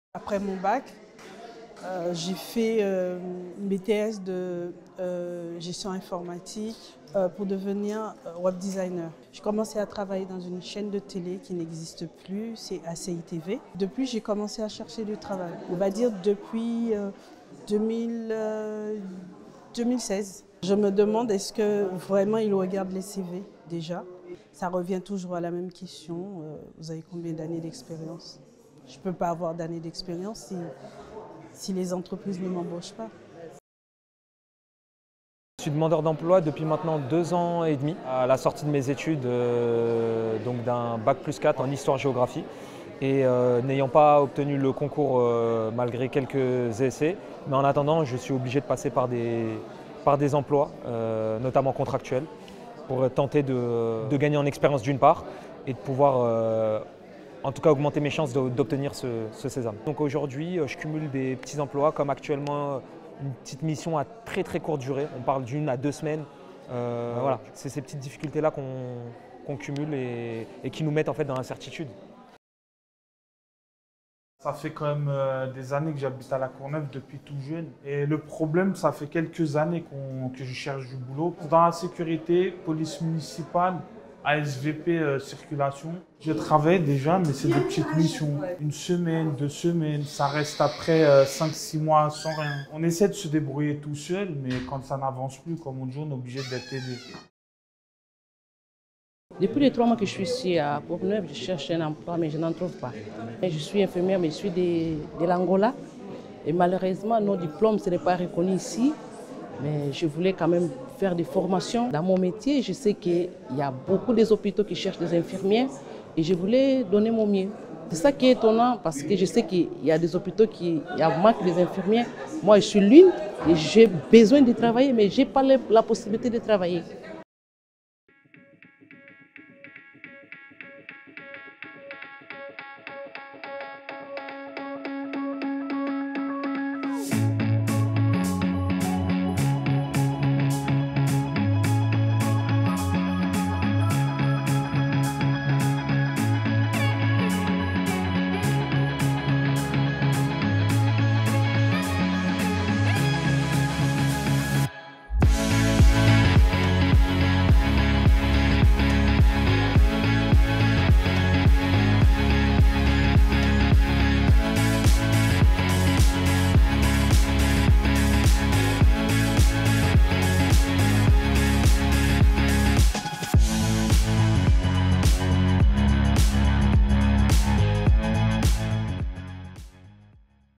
Après mon bac, j'ai fait une BTS de gestion informatique pour devenir web designer. J'ai commencé à travailler dans une chaîne de télé qui n'existe plus, c'est ACI TV. Depuis, j'ai commencé à chercher du travail. On va dire depuis 2016. Je me demande est-ce que vraiment ils regardent les CV déjà. Ça revient toujours à la même question, vous avez combien d'années d'expérience? Je ne peux pas avoir d'années d'expérience si les entreprises ne m'embauchent pas. Je suis demandeur d'emploi depuis maintenant 2 ans et demi, à la sortie de mes études, donc d'un bac+4 en histoire-géographie. Et n'ayant pas obtenu le concours malgré quelques essais, mais en attendant, je suis obligé de passer par des emplois, notamment contractuels, pour tenter de gagner en expérience d'une part et de pouvoir en tout cas augmenter mes chances d'obtenir ce sésame. Donc aujourd'hui, je cumule des petits emplois comme actuellement une petite mission à très courte durée. On parle d'1 à 2 semaines. Voilà, c'est ces petites difficultés-là qu'on cumule et qui nous mettent en fait dans l'incertitude. Ça fait quand même des années que j'habite à La Courneuve depuis tout jeune. Et le problème, ça fait quelques années que je cherche du boulot. Dans la sécurité, police municipale, ASVP, circulation. Je travaille déjà, mais c'est des petites missions. 1 semaine, 2 semaines, ça reste après 5-6 mois sans rien. On essaie de se débrouiller tout seul, mais quand ça n'avance plus, comme on dit, on est obligé d'être aidé. Depuis les 3 mois que je suis ici à Courneuve, je cherche un emploi, mais je n'en trouve pas. Je suis infirmière, mais je suis de l'Angola. Et malheureusement, nos diplômes, ce n'est pas reconnu ici. Mais je voulais quand même faire des formations dans mon métier. Je sais qu'il y a beaucoup d'hôpitaux qui cherchent des infirmières et je voulais donner mon mieux. C'est ça qui est étonnant parce que je sais qu'il y a des hôpitaux qui manquent des infirmières. Moi, je suis l'une et j'ai besoin de travailler, mais je n'ai pas la possibilité de travailler.